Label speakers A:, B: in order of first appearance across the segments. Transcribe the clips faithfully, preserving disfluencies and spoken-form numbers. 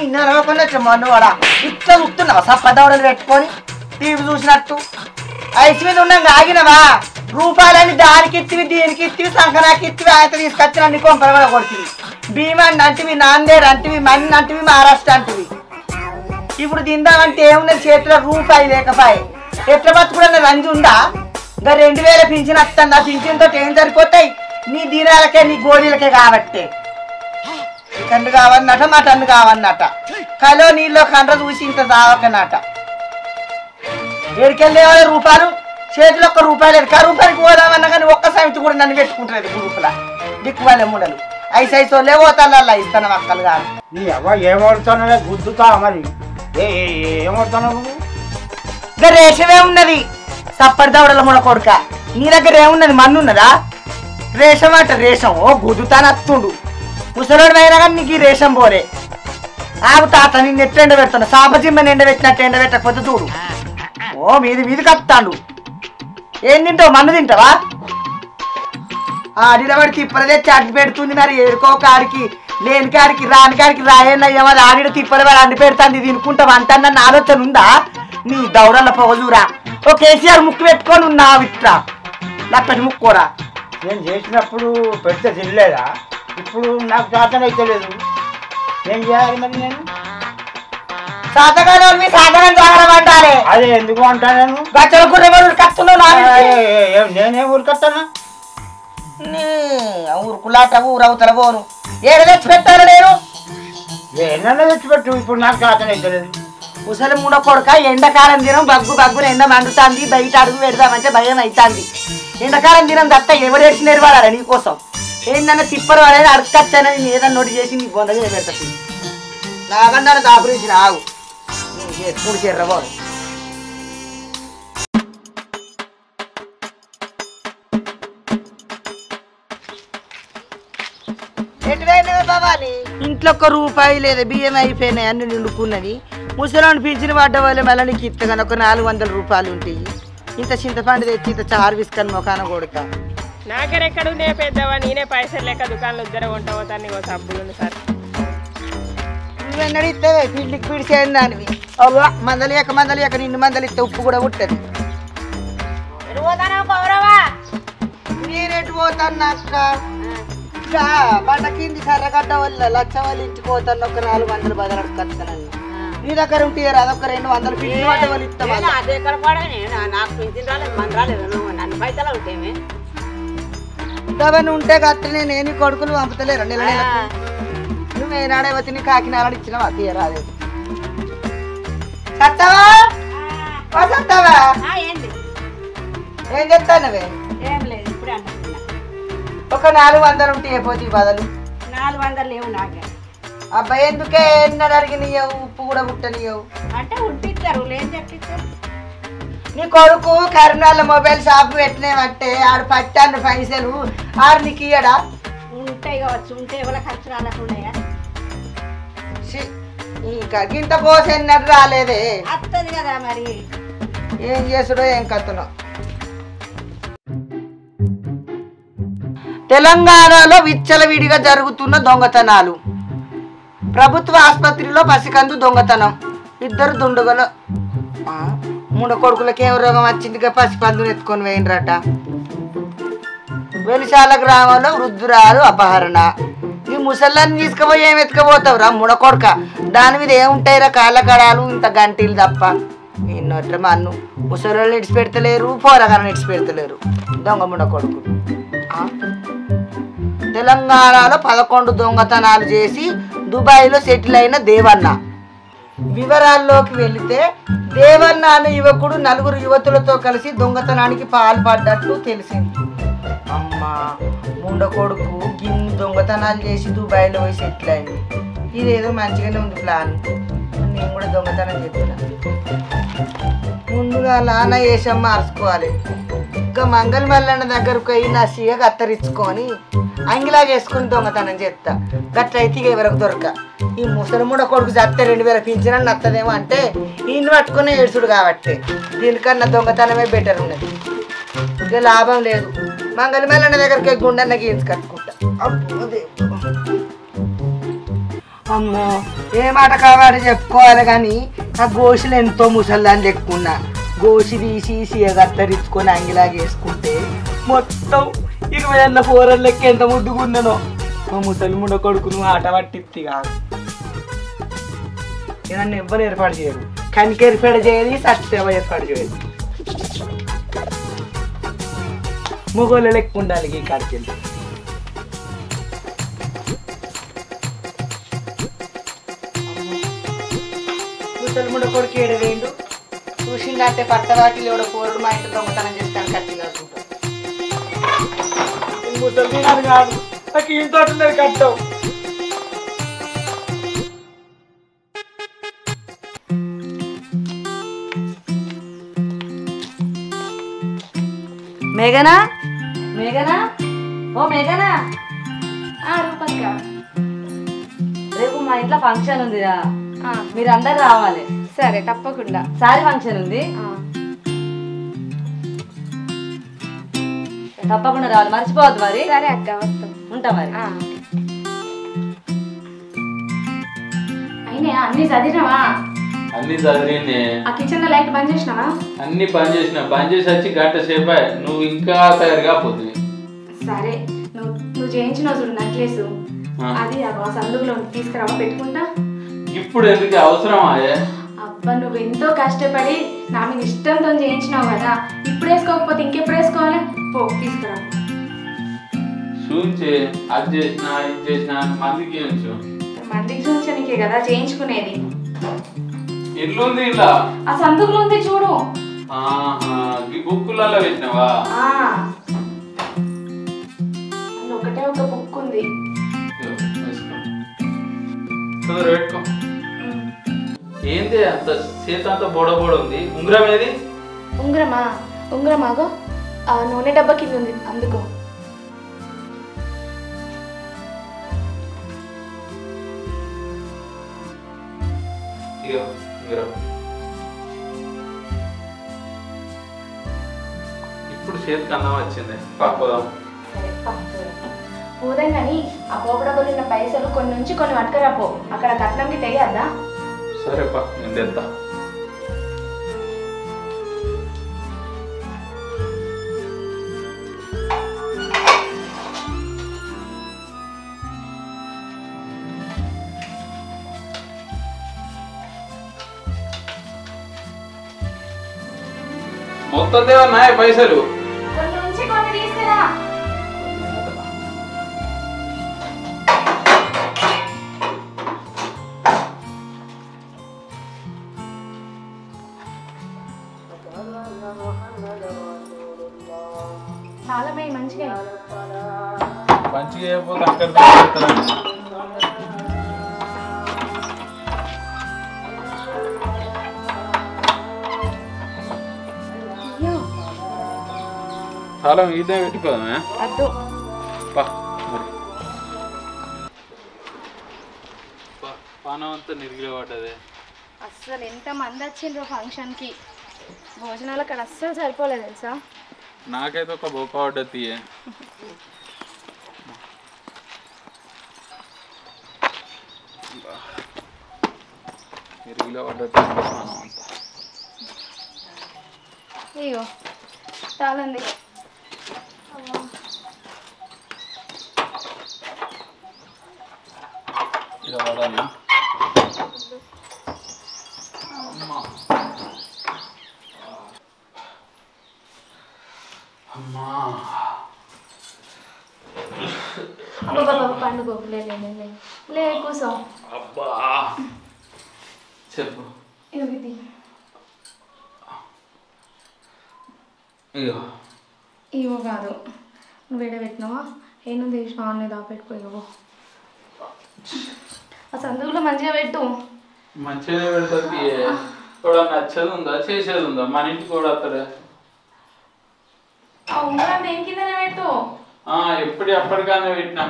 A: నరవకుండా మొన్న వాడ ఇట్లా చూస్తున్నావా సప్పదవడలు పెట్టుకొని టీవీ చూసినట్టు ఐస్ మీద ఉన్నాక ఆగినవా రూపాయలని దానికి ఇత్తివి దీనికి ఇత్తివి సంకనాకి ఇత్తివి ఆయన తీసుకొచ్చిన నీ కొంపల కొడుతుంది భీమాన్ని అంటివి నాందేడ్ అంటివి మన్ని అంటివి మహారాష్ట్ర అంటివి ఇప్పుడు తిందామంటే ఏమున్నది చేతిలో రూపాయి లేకపాయి ఎట్లా బతుకుడన్న రంజు ఉందా ఇంకా రెండు వేల పింఛన్ వస్తుంది ఆ పింఛన్తో ఏం సరిపోతాయి నీ దీనాలకే నీ గోళీలకే కాబట్టే కండు కావన్నట మటన్ను కావన్నట కలో నీళ్ళు కండ్ర చూసి ఇంత తావకనట ఏడికెళ్ళేవాళ్ళ రూపాయలు చేతిలో ఒక్క రూపాయలు లేదు కా రూపాయలకి పోదామన్నా కానీ ఒక్క సమితి కూడా నన్ను పెట్టుకుంటున్నది గ్రూపుల దిక్కువాళ్ళ మూడలు ఐసు ఐసు వాళ్ళే పోతాళ్ళ ఇస్తాను అక్కలు కాదు
B: నీ అవ్వ ఏమవుతానో గుద్దుతా మరి ఏమవుతున్నావు
A: ఇంకా రేషమే ఉన్నది సప్పటి దవడల ముడ కొడుక నీ దగ్గర ఏమున్నది మన్ను ఉన్నదా రేషం అంట రేషం ఓ గుద్దుతానత్తుండు ముసలోడు అయినా కానీ నీకు ఈ రేషం పోలే ఆగు తాత నిన్ను ఎట్టు ఎండ పెడుతున్నా సాపజిమ్మని ఎండ పెట్టినట్టు ఎండ పెట్టకపోతే చూడు ఓ మీది మీది కత్తాడు ఏం తింటావు మన్ను తింటావా ఆడిడబడి తిప్పలు తెచ్చి అడ్డు పెడుతుంది మరి ఏడుకో కాడికి లేని కాడికి రాని కాడికి రాయన్నయ్య మరి ఆడిడ తిప్పలు వాడు అడ్డు పెడుతుంది తినుకుంటావు అంటన్న ఆలోచన ఉందా నీ దౌడల పోజురా ఓ కేసీఆర్ ముక్కు పెట్టుకొని ఉన్నావు ఇట్లా లప్పటి ముక్కోరా
B: నేను చేసినప్పుడు పెడితే తినలేదా ఇప్పుడు నాకు శాతం అయితే లేదు ఏం చేయాలి మరి నేను
A: సాతగానే సాధనం జాగరం అంటారే
B: అదే ఎందుకు అంటాను నేను
A: గచ్చల గుర్రెవాడు కత్తున్నావు
B: నేనేం ఊరికొస్తానా
A: ఊరుకులాట ఊరవుతల పోను ఏడు తెచ్చి పెట్టాను నేను
B: ఏదన్నా తెచ్చిపెట్టు ఇప్పుడు నాకు శాతం అయితే లేదు
A: ముసలి మూడో కొడుక ఎండాకాలం దినం బగ్గు బగ్గున ఎండ మండుతుంది బయట అడుగు పెడదామంటే భయం అవుతుంది ఎండాకాలం దినం దత్త ఎవరు ఏడ్చి నేర్వాడారా నీకోసం ఏందన్నా తిప్పలు అనేది అడగచ్చానని ఏదన్నా నోటి చేసి నీకు బొందగా పెడతాను నాకన్నా దాపురించి రావు ఎప్పుడు చెర్రబోను ఇంట్లో ఒక్క రూపాయి లేదా బియ్యం అయిపోయినాయి అన్ని నిండుకున్నది ముసలాన్ని పింఛను పడ్డ వాళ్ళు మళ్ళీ నీకు ఇత్తగాని ఒక నాలుగు వందల రూపాయలు ఉంటాయి ఇంత చింతపండు తెచ్చి ఇంత చారు విసుకని మొఖాన కొడుక
C: నాకెక్కడ నే పెద్దవా నేనే పైసలు లెక్క దుకాణంలో ఇద్దరు కొంటా పోతాను నీకు సబ్బులు సార్
A: నువ్వెన్నడు ఇస్తావే పిండికి పిడిచేయండి దానివి మందలియక మందలియక నిన్ను మందలి ఇస్తే ఉప్పు కూడా పుట్టది నేనెటు పోతాను అక్క బండ కింది కర్రగడ్డ వల్ల లక్ష వాళ్ళ ఇంటికి పోతాను ఒక నాలుగు వందలు బదలడు కత్తానని నీ దగ్గర ఉంటే అదొక రెండు వందలు పిండి పడ్డ వాళ్ళు ఇస్తాను అవన్నీ ఉంటే కత్తి నేను కొడుకులు పంపుతలేరు నెల నెల నువ్వేనాడే వచ్చి నీ కాకినాడ ఇచ్చినావా తీయరాదే సత్తావా సత్తావా ఏం చెప్తానవే ఒక నాలుగు వందలు ఉంటే పోతే బదులు
D: నాలుగు వందలు లేవు నాకే
A: అబ్బాయి ఎందుకే ఎన్నడు అడిగినయ్యవు ఉప్పు కూడా పుట్టనియవు
D: అంటే ఉంటిస్తారు లేని చెప్పిస్తారు
A: నీ కొడుకు కరీంనగర్ మొబైల్ షాప్ పెట్టినేమంటే ఆడు పట్టాను పైసలు ఆడు నీకు ఇయ్యడా
D: ఉంటాయి కావచ్చు ఉంటే ఎవరి ఖర్చు రాలేకున్నాయా
A: ఇంకా గింత పోసి ఎన్నడు రాలేదే
D: వస్తుంది కదా మరి
A: ఏం చేసుడో ఏం కత్తునో తెలంగాణలో విచ్చలవిడిగా జరుగుతున్న దొంగతనాలు ప్రభుత్వ ఆసుపత్రిలో పసికందు దొంగతనం ఇద్దరు దుండగలు మూడు కొడుకులకి ఏం రోగం వచ్చిందిగా పసిపందుని ఎత్తుకొని వేయండ్రట వెలిశాల గ్రామంలో వృద్ధురాలు అపహరణ ఈ ముసళ్ళని తీసుకుపోయి ఏం ఎత్తుకపోతావురా మూడ కొడుక దాని మీద ఏముంటాయిరా కాళ్ళ కడాలు ఇంత గంటీలు తప్ప ఎన్నోట్ల మన్ను ముసలి ఇడిచి పెడతలేరు పోరగాలను ఇడిచి పెడతలేరు దొంగ మూడ కొడుకు తెలంగాణలో పదకొండు దొంగతనాలు చేసి దుబాయ్లో సెటిల్ అయిన దేవన్న వివరాల్లోకి వెళితే దేవన్న అనే యువకుడు నలుగురు యువతులతో కలిసి దొంగతనానికి పాల్పడ్డట్టు తెలిసింది అమ్మా ముండ కొడుకు గిన్ని దొంగతనాలు చేసి దుబాయ్లో పోయి సెటిల్ అయింది ఇదేదో మంచిగానే ఉంది ప్లాన్ నేను కూడా దొంగతనం చెప్తున్నా ముందుగా నాన్న వేషం మార్చుకోవాలి ఇంకా మంగళ మల్లన్న దగ్గరకు పోయి నా సీగ కత్తరించుకొని అంగిలా చేసుకుని దొంగతనం చేస్తా గట్లయితే ఎవరికి దొరక ఈ ముసలిముడ కొడుకు చస్తే రెండు వేల పింఛనని నత్తదేమో అంటే ఈయన పట్టుకునే ఏడుచుడు కాబట్టి దీనికన్నా దొంగతనమే బెటర్ ఉన్నది ఇక లాభం లేదు మంగళ మల్లన్న దగ్గరికి గుండెన్న గీయించి కట్టుకుంటా అమ్మో ఏ మాట కావాలి చెప్పుకోవాలి కానీ ఆ గోషులు ఎంతో ముసల్దాన్ని ఎక్కున్నా గోసి తీసి సీగత్తరించుకొని అంగిలాగా వేసుకుంటే మొత్తం ఇరవై ఏళ్ళ ఫోరల్ లెక్క ఎంత ముద్దుకున్నానో మా ముసలి ముడ కొడుకును ఆట పట్టిత్తి కాదు నన్ను ఎవ్వరు ఏర్పాటు చేయరు కనికి ఏర్పాటు చేయదు సత్యవ ఏర్పాటు చేయదు మొగోళ్ళ లెక్క ఉండాలి ఈ కాడికి వెళ్తే ముసలి ముడ కొడుకు ఏడు వేయండు చూసిందంటే పట్టవాటిలో ఎవడో పోరుడు మా ఇంటి దొంగతనం చేస్తాను ఖచ్చితంగా ముసలి కాదు కాదు నాకు ఇంత ఉన్నది కట్టవు
E: మేఘనా మేఘనా ఓ మేఘనా
F: రూపక్క
E: రేపు మా ఇంట్లో ఫంక్షన్ ఉందిరా మీరు అందరు రావాలి.
F: సరే తప్పకుండా.
E: సారీ ఫంక్షన్ ఉంది తప్పకుండా రావాలి మర్చిపోవద్దు మరి.
F: సరే అక్క వస్తాం.
E: ఉంటా మరి.
F: అయినా అన్ని చదివినావా?
G: అన్ని చదివింది.
F: ఆ కిచెన్ లో లైట్ బంద్ చేసినావా?
G: అన్ని బంద్ చేసిన బంద్ చేసి వచ్చి గంట సేపు నువ్వు ఇంకా తయారుగా పోతుంది.
F: సరే నువ్వు నువ్వు చేయించినావు చూడు నెక్లెస్ అది ఆ సందులో తీసుకురావా పెట్టుకుంటా.
G: ఇప్పుడు ఎందుకు అవసరమా?
F: అబ్బా నువ్వు ఎంతో కష్టపడి నా మీద ఇష్టంతో చేయించినావు కదా, ఇప్పుడు వేసుకోకపోతే ఇంకెప్పుడు వేసుకోవాలి? పో తీసుకురా.
G: చూంచి అది చేసిన ఇది చేసిన మందికి చూపించు.
F: మందికి చూపించనికే కదా చేయించుకునేది.
G: ఇల్లు ఉంది ఇలా
F: ఆ సందులో ఉంది చూడు.
G: ఈ బుక్కులలో పెట్టినావా?
F: ఒకటే ఒక బుక్ ఉంది.
G: పెట్టుకో. ఏంది అంత చేత అంత బోడ బోడ ఉంది? ఉంగరం ఏది?
F: ఉంగరమా? ఉంగరం ఆగో ఆ నూనె డబ్బా కింద ఉంది అందుకో.
G: ఇప్పుడు చేతికి అన్నం వచ్చింది పాపోదాం.
F: పోదాం కానీ ఆ పోపు డబ్బులు ఉన్న పైసలు కొన్ని నుంచి కొన్ని పట్టుకురాపో, అక్కడ కట్నంకి తెయ్యద్దా?
G: సరే పా నేను తెద్దా. మొత్తం దేవన్నాయ పైసలు
F: కొన్ని నుంచి కొన్ని తీసుకురా. చాలా మంచిగా
G: మంచిగా అయిపోతే అక్కడ చాలా ఇదే పెట్టుకోదామే. పానం అంతా నిరిగిలే పడ్డది.
F: అస్సలు ఎంత మంది వచ్చిండ్రో ఫంక్షన్ కి, భోజనాలు అక్కడ అస్సలు సరిపోలేదు తెలుసా.
G: నాకైతే ఒక బొక్క పడ్డది. నిరిగిలే పడ్డది పానం అంతా.
F: అయ్యో చాలండి.
G: ఇలా పడాలి. అమ్మా
F: అబ్బా పండుగ లే లే కూసో.
G: అబ్బా చెప్పు.
F: ఇది
G: ఇగో
F: ఇవో కాదు, నువ్వు వేడ పెట్టినావా? ఏం తీసినా అన్నీ దాపెట్టుకో. ఆ సందులో మంచిగా పెట్టు.
G: మంచిగా పెడుతుంది. కూడా నచ్చేది ఉందా చేసేది ఉందా? మన ఇంటికి కూడా వస్తాడే.
F: ఆ ఉంగరం దేని కిందనే పెట్టు.
G: ఎప్పుడు ఎప్పటికన్నా పెట్టినా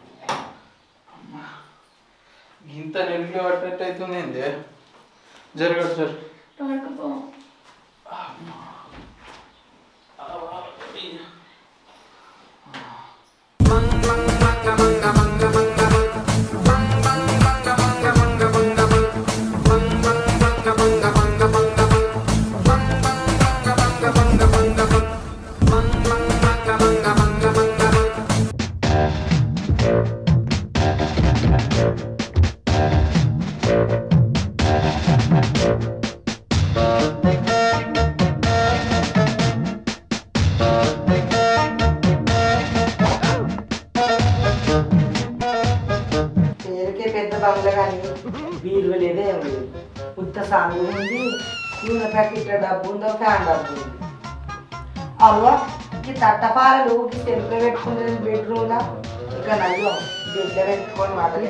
G: ఇంత నెల్లి పట్టేట్టు అవుతుంది. ఏంది జరగదు సార్.
A: బీరువ లేదే ఏం లేదు. ఉత్త సాంగు ఉంది, నూనె ప్యాకెట్ డబ్బు ఉందో ఫ్యాన్ డబ్బు ఉంది. అవ్వ ఈ తట్టపారలు తెలుగులో పెట్టుకునేది బెడ్రూమ్లో, ఇక నయ్యో బెడ్లో పెట్టుకొని మాటలే.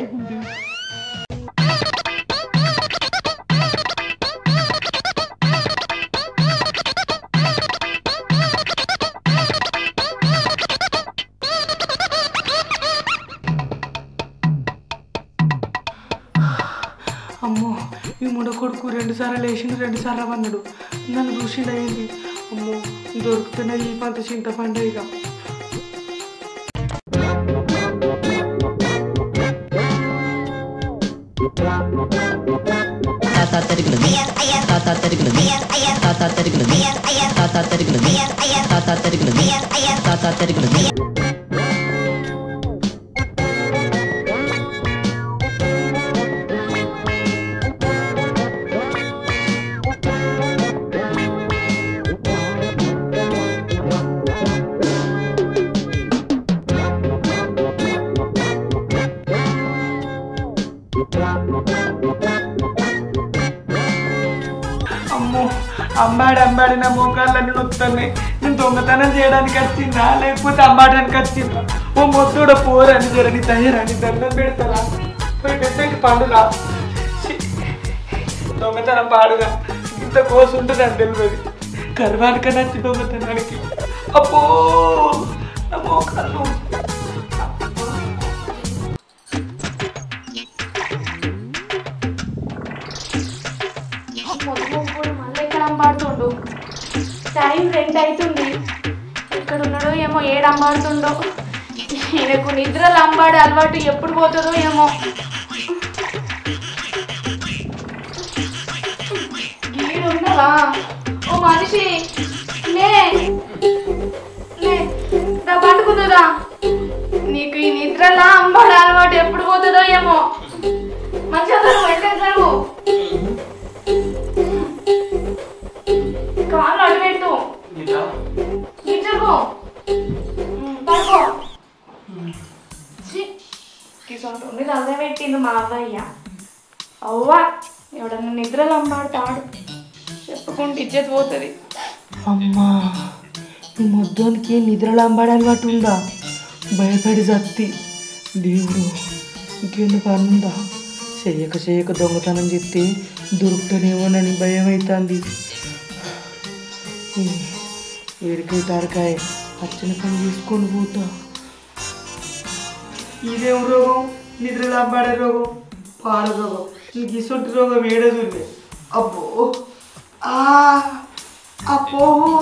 H: అమ్మో ఈ ముడ కొడుకు రెండు సార్లు లేచిండు, రెండు సార్లు అన్నాడు. నన్ను చూసిండు అయింది. అమ్మో దొరుకుతున్న ఈ పంత చింతపండు ఇక.
I: తాత తరిగిన తాత తరిగిన తాత తరిగిన తాత తరిగిన తాత తరిగిన తాత తరిగిన
H: అమ్మో అమ్మాడి అమ్మాడి నా మోకాళ్ళన్నీ నొక్కుతున్నాయి. నేను దొంగతనం చేయడానికి వచ్చిందా లేకపోతే అమ్మాడానికి వచ్చిందా? ఓ మొత్తుడ పోరని జరని తయ్యరని దండం పెడతారా? పోయి పెద్దకి పండుగ దొంగతనం పాడుగా ఇంత కోసు ఉంటుంది అని తెలియదు. గర్వానికి నచ్చి దొంగతనానికి అబ్బో నా మోకాళ్ళు.
F: మళ్ళీ ఎక్కడ అంబాడుతుండు? టైం రెండు అవుతుంది. ఎక్కడ ఉన్నాడో ఏమో, ఏడు అంబాడుతుండో. ఈయనకు నిద్రలు అంబాడే అలవాటు ఎప్పుడు పోతుందో ఏమో. గీడు ఉన్నావా? ఓ మనిషి లే లే దా పండుకుందా. నీకు ఈ నిద్రలా అంబాడే అలవాటు ఎప్పుడు పోతుందో ఏమో. మంచిగా జరుగు, ఎట్లా జరుగు. కాళ్ళు అడిపెట్టు, నిజకు పడుకో. కిసొంటుంది అదే పెట్టిండు మా అవ్వయ్య. అవ్వ ఎవడన్నా నిద్రలు అమ్మాడుతాడు, చెప్పుకుంటే ఇజ్జత్ పోతుంది.
H: అమ్మా ఈ మొద్దానికి నిద్రలు అంబాడే అలవాటు ఉందా? భయపడి జత్తి దేవుడు ఇంకెందుకు అందా? చేయక చేయక దొంగతనం చెప్తే దొరుకుతానేమోనని భయం అవుతుంది. ఏడికై తారకాయ వచ్చిన పని తీసుకొని పోతా. ఇదేం రోగం? నిద్రలు అంబాడే రోగం, పాడ రోగం. నీకు ఇసొంటి రోగం ఏడదుండే. అబ్బో అబ్బో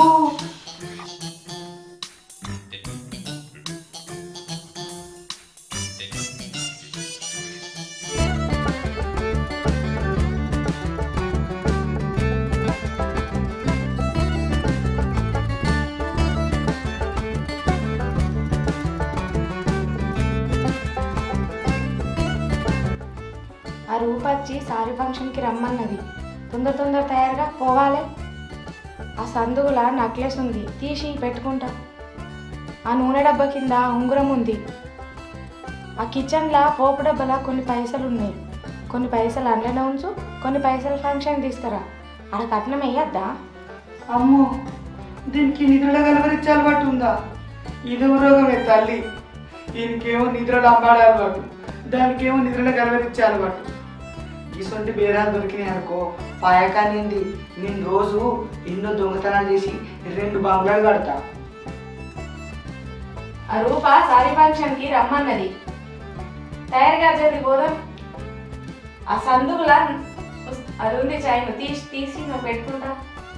F: ఆ రూపచ్చి సారీ ఫంక్షన్కి రమ్మన్నది. తొందర తొందర తయారుగా పోవాలి. ఆ సందుగుల నక్లెస్ ఉంది, తీసి పెట్టుకుంటా. ఆ నూనె డబ్బా కింద ఉంగరం ఉంది. ఆ కిచెన్లో పోపు డబ్బాలో కొన్ని పైసలు ఉన్నాయి. కొన్ని పైసలు అందులోనే ఉంచు, కొన్ని పైసలు ఫంక్షన్ తీసుకురా. ఆడ కట్నం వేయద్దా?
H: అమ్మో దీనికి నిద్రలో కలవరిచ్చే అలవాటు ఉందా? ఇదేమో రోగమే తల్లి. దీనికేమో నిద్రలు అంబాడే అలవాటు, దానికేమో నిద్రలో కలవరిచ్చే అలవాటు. ఇసొంటి బేరాలు దొరికినాయి అనుకో పాయకానింది. నేను రోజు ఎన్నో దొంగతనాలు చేసి రెండు బంగ్లాలు కడతా.
F: ఆ రూప సారీ ఫంక్షన్కి రమ్మన్నది. తయారుగా జరిగి పోదాం. ఆ సందుగుల అది ఉంది చైన్, తీసి తీసి నువ్వు పెట్టుకుంటా.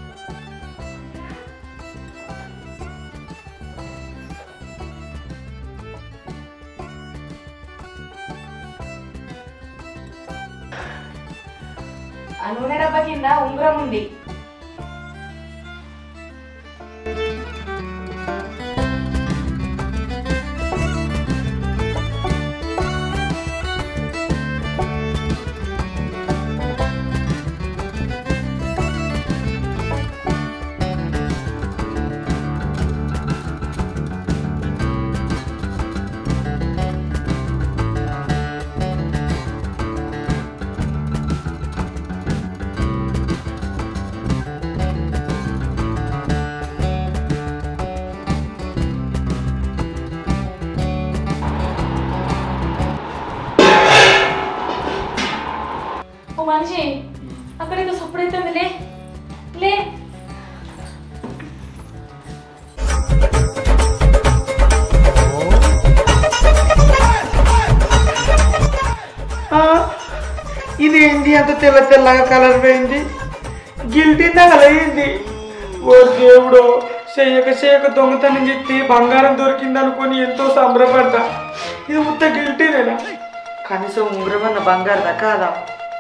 F: ఆ నూనె డబ్బా కింద ఉంగరం ఉంది. మనిషి అక్కడ ఏదో సప్పుడైతుంది లే లే
H: ఇది ఏంటి అంత తెల్ల తెల్లగా కలర్ పోయింది గిల్టిందా కలిగింది ఓ దేవుడు చెయ్యక చేయక దొంగతనం చెప్తే బంగారం దొరికింది అనుకొని ఎంతో సంబరపడ్డా ఇది ఉత్త గిల్టీనేనా కనీసం ఉంగరమన్న బంగారదా కాదా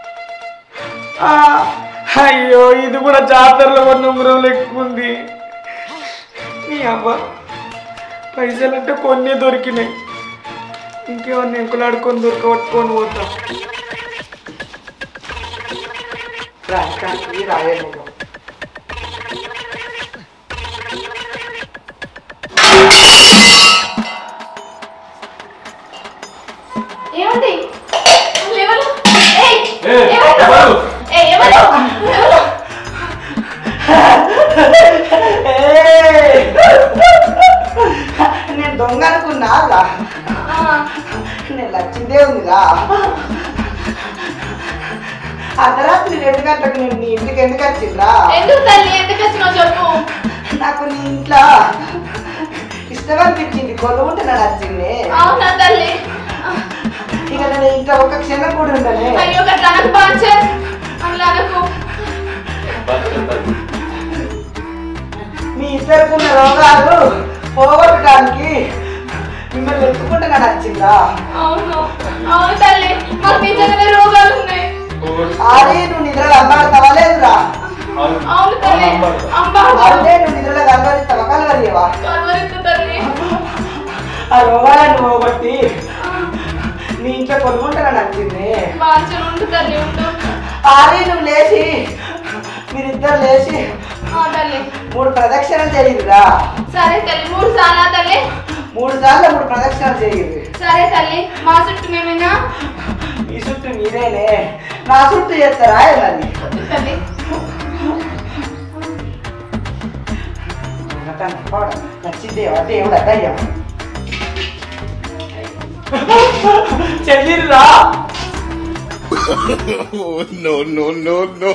H: అయ్యో ఇది కూడా జాతరలో ఉన్న ఉంగరం లెక్కుంది నీ అవ్వ పైసలంటే కొన్ని దొరికినాయి ఇంకేమన్నా ఎంకులాడుకొని దొరకబట్టుకొని పోతా రాజకానికి రాయలేదు
F: ఏమండి
A: నేను దొంగ అనుకున్నా నేను లచ్చిందే ఉందిరా అర్ధరాత్రి రెండు గంటలకు నేను నీ ఇంటికి ఎందుకు వచ్చిండ్రా
F: ఎందుకు తల్లి ఎందుకు వచ్చినావు చెప్పు
A: నాకు నీ ఇంట్లో ఇష్టం అనిపించింది కొలువుంటే నన్ను వచ్చింది
F: అవునా తల్లి
A: ఇక నేను ఇంకా ఒక క్షణం కూడా ఉండలే
F: అయ్యో తనకు బాగా అలాగకు
A: మీ ఇద్దరుకున్న రోగాలు పోగొట్టడానికి మిమ్మల్ని ఎత్తుకుంటే నన్ను వచ్చిందా
F: అవును అవును తల్లి మాకు నిజంగానే రోగాలు ఉన్నాయి
A: అరే నువ్వు నిద్రలో అమ్మాడతావా లేదురా
F: అవును తల్లి అమ్మా
A: అదే నువ్వు నిద్రలో కలవరిస్తావా కలవరియవా
F: కలవరిస్తా తల్లి
A: ఆ రోగాలను పోగొట్టి నీ ఇంట్లో కొనుక్కుంటారా నచ్చింది
F: బాగా ఉండు తల్లి ఉండు
A: అరే నువ్వు లేచి మీరిద్దరు లేచి
F: తల్లి
A: మూడు ప్రదక్షిణలు చేయుదురా
F: సరే తల్లి మూడు సార్లు తల్లి
A: మూడు సార్లు మూడు ప్రదక్షిణలు చేయుదు
F: సరే తల్లి మా చుట్టూ మేమేనా
A: ఈ చుట్టూ మీరేనే నా చుట్టూ చేస్తారా మరి
F: తల్లి
A: నచ్చిందేవా దేవుడా దయ్యం
H: చెల్లిరా
J: no, no, no, no.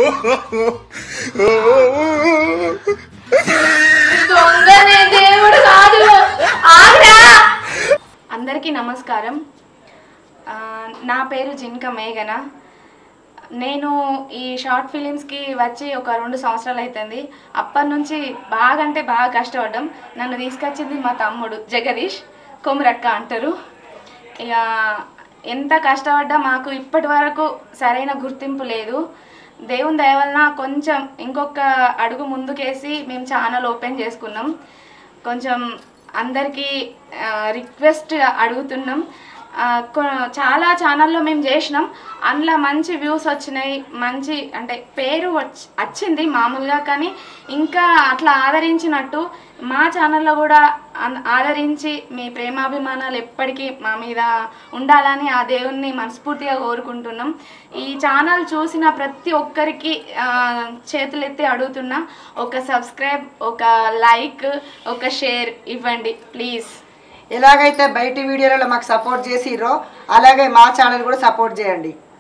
F: దొంగనే దేవుడు కాదు ఆగ్రా. అందరికీ నమస్కారం. నా పేరు జిన్క మేఘన. నేను ఈ షార్ట్ ఫిలిమ్స్కి వచ్చి ఒక రెండు సంవత్సరాలు అవుతుంది. అప్పటి నుంచి బాగా అంటే బాగా కష్టపడ్డాం. నన్ను తీసుకొచ్చింది మా తమ్ముడు జగదీష్, కొమురక్క అంటారు. ఇక ఎంత కష్టపడ్డా మాకు ఇప్పటి వరకు సరైన గుర్తింపు లేదు. దేవుని దయ వలన కొంచెం ఇంకొక అడుగు ముందుకేసి మేము ఛానల్ ఓపెన్ చేసుకున్నాం. కొంచెం అందరికీ రిక్వెస్ట్ అడుగుతున్నాం. చాలా ఛానల్లో మేము చేసినాం, అందులో మంచి వ్యూస్ వచ్చినాయి, మంచి అంటే పేరు వచ్చి వచ్చింది మామూలుగా. కానీ ఇంకా అట్లా ఆదరించినట్టు మా ఛానల్లో కూడా ఆదరించి మీ ప్రేమాభిమానాలు ఎప్పటికీ మా మీద ఉండాలని ఆ దేవుణ్ణి మనస్ఫూర్తిగా కోరుకుంటున్నాం. ఈ ఛానల్ చూసిన ప్రతి ఒక్కరికి చేతులెత్తి అడుగుతున్నా, ఒక సబ్స్క్రైబ్, ఒక లైక్, ఒక షేర్ ఇవ్వండి ప్లీజ్.
A: ఎలాగైతే బయటి వీడియోలలో మాకు సపోర్ట్ చేసిరో అలాగే మా ఛానల్ కూడా సపోర్ట్ చేయండి.